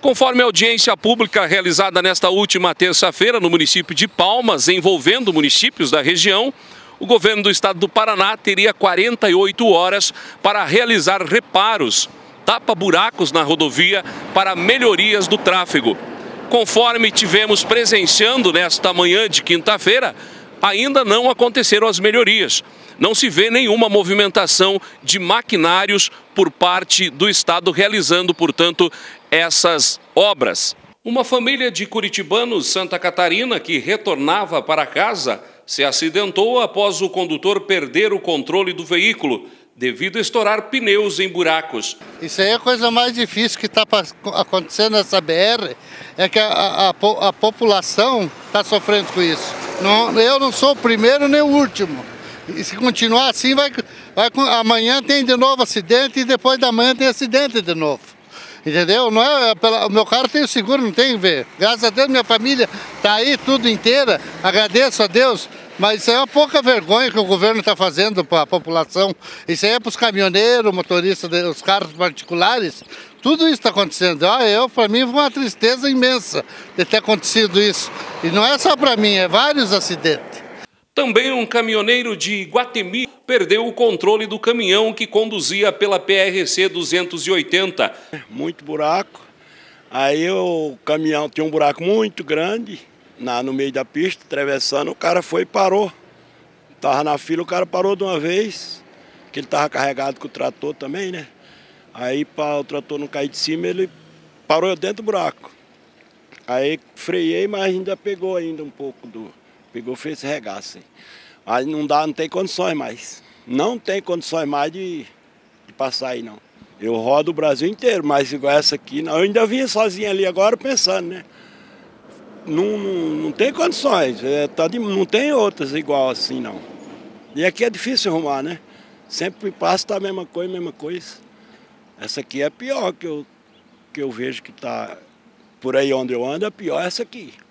Conforme a audiência pública realizada nesta última terça-feira no município de Palmas, envolvendo municípios da região, o governo do estado do Paraná teria 48 horas para realizar reparos, tapa-buracos na rodovia para melhorias do tráfego. Conforme tivemos presenciando nesta manhã de quinta-feira, ainda não aconteceram as melhorias. Não se vê nenhuma movimentação de maquinários por parte do estado realizando, portanto, essas obras. Uma família de curitibanos Santa Catarina que retornava para casa se acidentou após o condutor perder o controle do veículo devido a estourar pneus em buracos. Isso aí é a coisa mais difícil que está acontecendo nessa BR, é que a população está sofrendo com isso. Eu não sou o primeiro nem o último. E se continuar assim, amanhã tem de novo acidente e depois da manhã tem acidente de novo. Entendeu? Não é, o meu carro tem o seguro, não tem que ver. Graças a Deus minha família está aí tudo inteira, agradeço a Deus. Mas isso é uma pouca vergonha que o governo está fazendo para a população. Isso aí é para os caminhoneiros, motoristas, os carros particulares. Tudo isso está acontecendo. Para mim, foi uma tristeza imensa de ter acontecido isso. E não é só para mim, é vários acidentes. Também um caminhoneiro de Iguatemi perdeu o controle do caminhão que conduzia pela PRC 280. Muito buraco. Aí o caminhão tinha um buraco muito grande no meio da pista, atravessando. O cara foi e parou. Estava na fila, o cara parou de uma vez, que ele estava carregado com o trator também, né? Aí para o trator não cair de cima, ele parou dentro do buraco. Aí freiei, mas ainda pegou ainda um pouco do... Pegou, fez esse regaço. Aí não tem condições mais. Não tem condições mais de passar aí, não. Eu rodo o Brasil inteiro, mas igual essa aqui, não. Eu ainda vinha sozinho ali agora pensando, né? Não tem condições. Não tem outras igual assim, não. E aqui é difícil arrumar, né? Sempre passa tá a mesma coisa, mesma coisa. Essa aqui é a pior que eu vejo que tá por aí onde eu ando, é pior essa aqui.